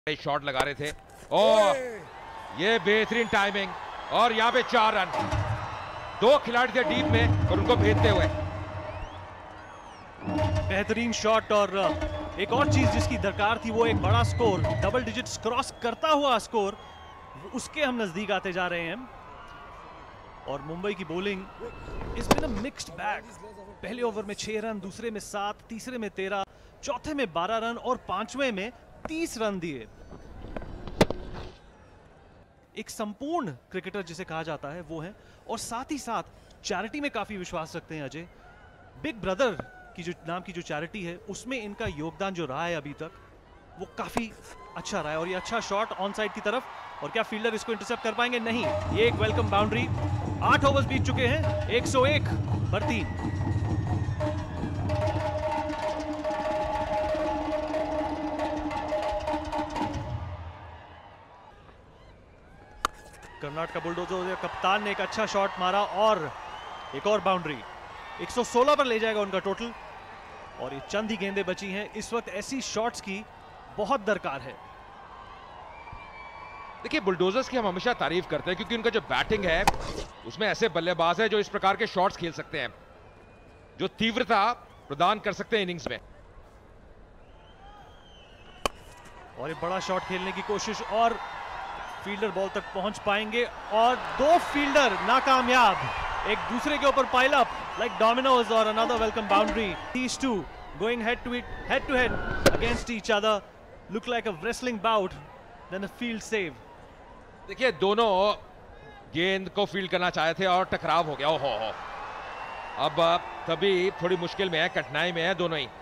Shot लगा रहे थे और ये बेहतरीन टाइमिंग और यहाँ पे 4 रन। 2 खिलाड़ी थे डीप में और उनको भेजते हुए बेहतरीन शॉट। और एक और चीज जिसकी दरकार थी वो एक बड़ा स्कोर, डबल डिजिट्स क्रॉस करता हुआ स्कोर, उसके हम नजदीक आते जा रहे हैं। और मुंबई की bowling is been a mixed bag. पहले ओवर में 6 रन, दूसरे में 7, तीसरे में 13, चौथे में 12 रन और पांचवें में 30 रन दिए। एक संपूर्ण क्रिकेटर जिसे कहा जाता है वो है, और साथ ही साथ चैरिटी में काफी विश्वास रखते हैं अजय। बिग ब्रदर की जो नाम की जो चैरिटी है उसमें इनका योगदान जो रहा है अभी तक वो काफी अच्छा रहा है। और ये अच्छा शॉट ऑन साइड की तरफ, और क्या फील्डर इसको इंटरसेप्ट कर पाएंगे? नहीं, ये एक वेलकम बाउंड्री। 8 ओवर्स बीत चुके हैं, 101 पर 3। कर्नाटक बुलडोजर कप्तान ने एक अच्छा शॉट मारा और एक और बाउंड्री। 116 पर ले जाएगा उनका टोटल। और ये चंद ही गेंदें बची हैं। इस वक्त ऐसी शॉट्स की बहुत दरकार है। देखिए, बुलडोजर्स की हम हमेशा तारीफ करते हैं क्योंकि उनका जो बैटिंग है उसमें ऐसे बल्लेबाज है जो इस प्रकार के शॉट्स खेल सकते हैं, जो तीव्रता प्रदान कर सकते हैं इनिंग्स में। और एक बड़ा शॉट खेलने की कोशिश, और फील्डर बॉल तक पहुंच पाएंगे, और 2 फील्डर नाकामयाब, एक दूसरे के ऊपर पाइल अप लाइक डोमिनोज। और another welcome boundary. These two going head to head against each other. Look like a wrestling bout, then a field save. देखिए, दोनों गेंद को फील्ड करना चाहे थे और टकराव हो गया। ओहो, अब तभी थोड़ी मुश्किल में है, कठिनाई में है दोनों ही।